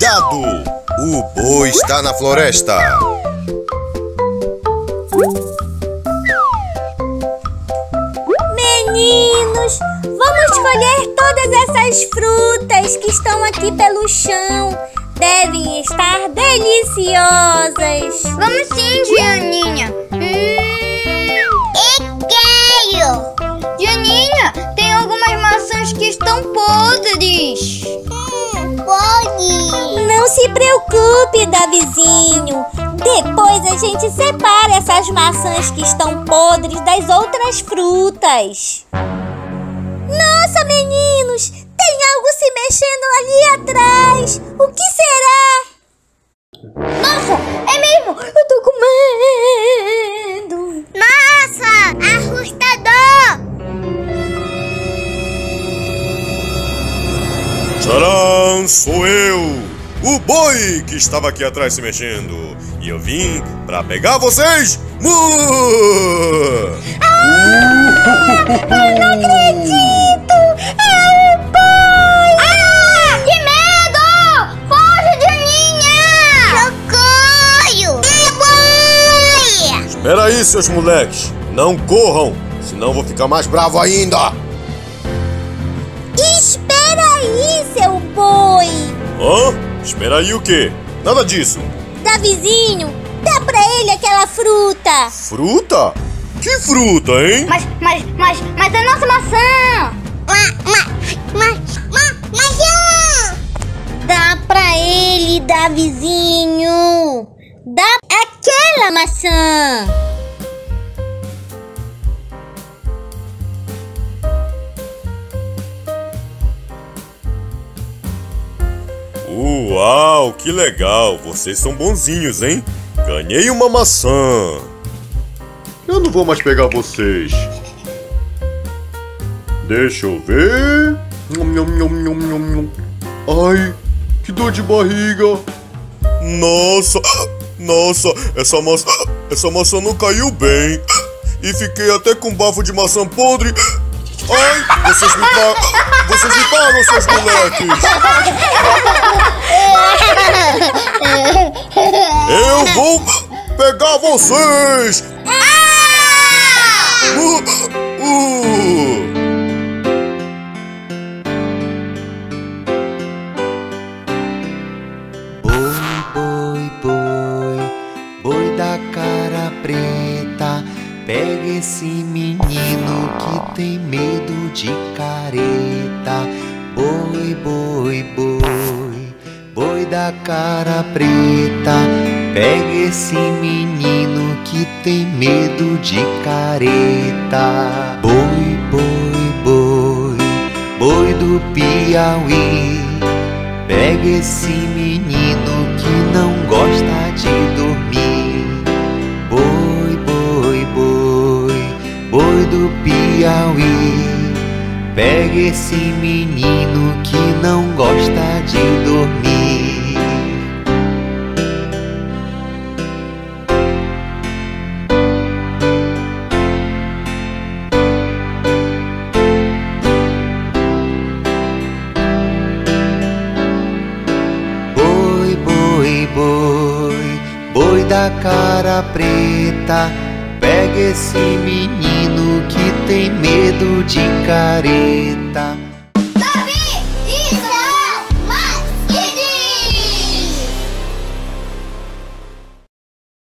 Cuidado! O boi está na floresta. Meninos, vamos colher todas essas frutas que estão aqui pelo chão. Devem estar deliciosas. Vamos sim, Dianinha. Eu quero. Dianinha, tem algumas maçãs que estão podres. Pode. Não se preocupe, Davizinho. Depois a gente separa essas maçãs que estão podres das outras frutas. Nossa, meninos! Tem algo se mexendo ali atrás. O que será? Nossa, é mesmo! Eu tô com medo. Nossa, assustador! Tcharam! Sou eu! O boi que estava aqui atrás se mexendo. E eu vim pra pegar vocês! Eu não acredito! É o boi! Que medo! Foge, Dianinha! Socorro! É boi! Espera aí, seus moleques! Não corram, senão eu vou ficar mais bravo ainda! Espera aí, seu boi! Hã? Espera aí o quê? Nada disso! Davizinho, dá pra ele aquela fruta! Fruta? Que fruta, hein? Mas a nossa maçã! Maçã! Dá pra ele, Davizinho! Dá aquela maçã! Uau, que legal! Vocês são bonzinhos, hein? Ganhei uma maçã! Eu não vou mais pegar vocês. Deixa eu ver... Ai, que dor de barriga! Nossa, essa maçã não caiu bem. E fiquei até com bafo de maçã podre. Ai, vocês me pagam, seus moleques! Eu vou pegar vocês! Boi da cara preta, pega esse menino que tem medo de careta. Boi da cara preta, pega esse menino que tem medo de careta. Boi do Piauí, pega esse menino que não gosta de dormir. Boi do Piauí, pega esse menino que não gosta de dormir. Boi da cara preta, pega esse menino que tem medo de careta.